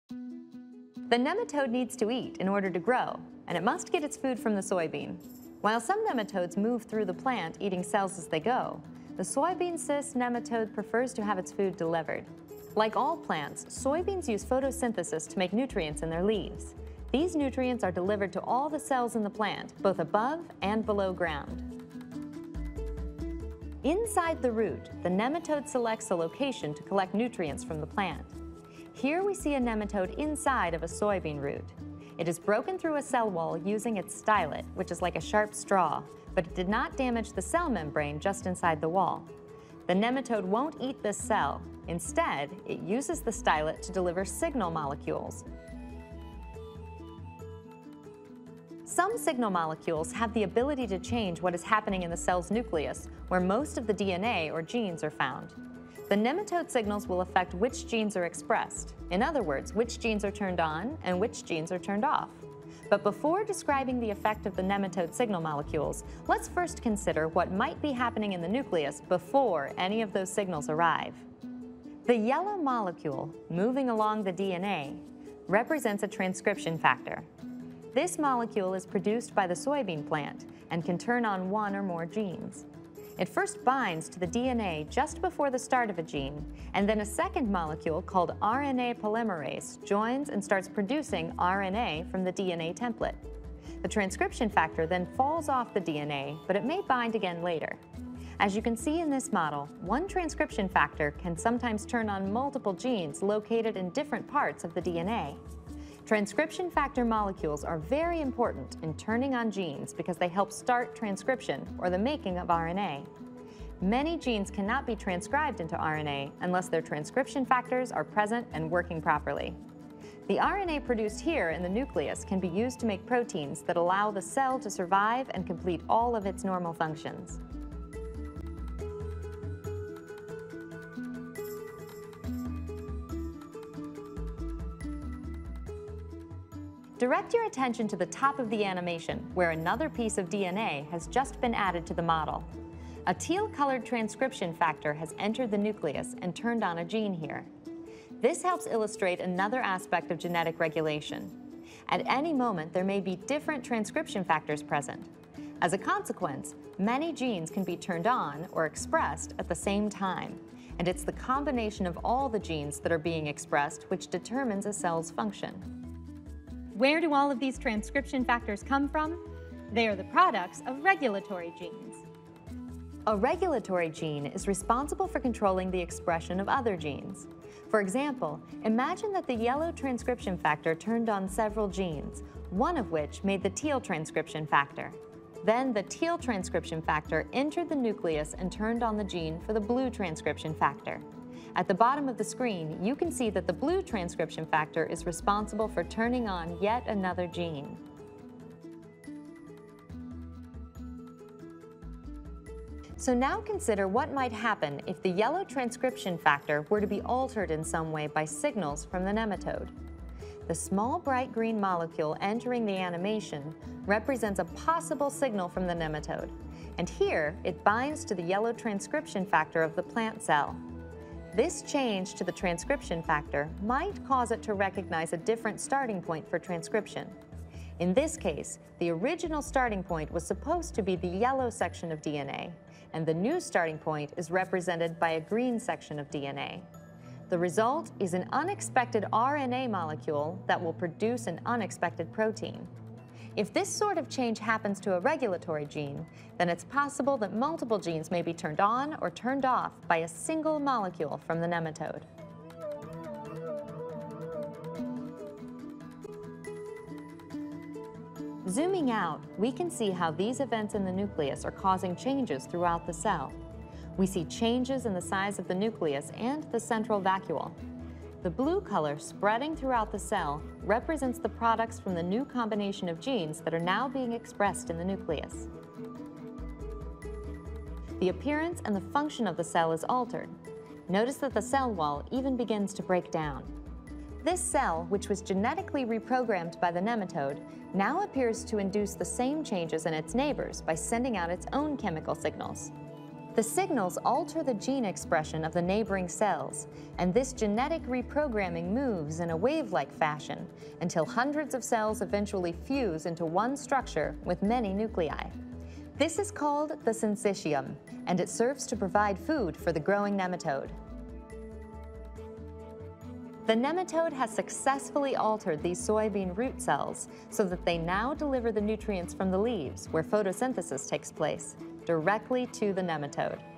The nematode needs to eat in order to grow, and it must get its food from the soybean. While some nematodes move through the plant eating cells as they go, the Soybean Cyst Nematode prefers to have its food delivered. Like all plants, soybeans use photosynthesis to make nutrients in their leaves. These nutrients are delivered to all the cells in the plant, both above and below ground. Inside the root, the nematode selects a location to collect nutrients from the plant. Here we see a nematode inside of a soybean root. It is broken through a cell wall using its stylet, which is like a sharp straw, but it did not damage the cell membrane just inside the wall. The nematode won't eat this cell. Instead, it uses the stylet to deliver signal molecules. Some signal molecules have the ability to change what is happening in the cell's nucleus, where most of the DNA or genes are found. The nematode signals will affect which genes are expressed. In other words, which genes are turned on and which genes are turned off. But before describing the effect of the nematode signal molecules, let's first consider what might be happening in the nucleus before any of those signals arrive. The yellow molecule moving along the DNA represents a transcription factor. This molecule is produced by the soybean plant and can turn on one or more genes. It first binds to the DNA just before the start of a gene, and then a second molecule called RNA polymerase joins and starts producing RNA from the DNA template. The transcription factor then falls off the DNA, but it may bind again later. As you can see in this model, one transcription factor can sometimes turn on multiple genes located in different parts of the DNA. Transcription factor molecules are very important in turning on genes because they help start transcription, or the making of RNA. Many genes cannot be transcribed into RNA unless their transcription factors are present and working properly. The RNA produced here in the nucleus can be used to make proteins that allow the cell to survive and complete all of its normal functions. Direct your attention to the top of the animation, where another piece of DNA has just been added to the model. A teal-colored transcription factor has entered the nucleus and turned on a gene here. This helps illustrate another aspect of genetic regulation. At any moment, there may be different transcription factors present. As a consequence, many genes can be turned on or expressed at the same time, and it's the combination of all the genes that are being expressed which determines a cell's function. Where do all of these transcription factors come from? They are the products of regulatory genes. A regulatory gene is responsible for controlling the expression of other genes. For example, imagine that the yellow transcription factor turned on several genes, one of which made the teal transcription factor. Then the teal transcription factor entered the nucleus and turned on the gene for the blue transcription factor. At the bottom of the screen, you can see that the blue transcription factor is responsible for turning on yet another gene. So now consider what might happen if the yellow transcription factor were to be altered in some way by signals from the nematode. The small bright green molecule entering the animation represents a possible signal from the nematode, and here it binds to the yellow transcription factor of the plant cell. This change to the transcription factor might cause it to recognize a different starting point for transcription. In this case, the original starting point was supposed to be the yellow section of DNA, and the new starting point is represented by a green section of DNA. The result is an unexpected RNA molecule that will produce an unexpected protein. If this sort of change happens to a regulatory gene, then it's possible that multiple genes may be turned on or turned off by a single molecule from the nematode. Zooming out, we can see how these events in the nucleus are causing changes throughout the cell. We see changes in the size of the nucleus and the central vacuole. The blue color spreading throughout the cell represents the products from the new combination of genes that are now being expressed in the nucleus. The appearance and the function of the cell is altered. Notice that the cell wall even begins to break down. This cell, which was genetically reprogrammed by the nematode, now appears to induce the same changes in its neighbors by sending out its own chemical signals. The signals alter the gene expression of the neighboring cells, and this genetic reprogramming moves in a wave-like fashion until hundreds of cells eventually fuse into one structure with many nuclei. This is called the syncytium, and it serves to provide food for the growing nematode. The nematode has successfully altered these soybean root cells so that they now deliver the nutrients from the leaves, where photosynthesis takes place, directly to the nematode.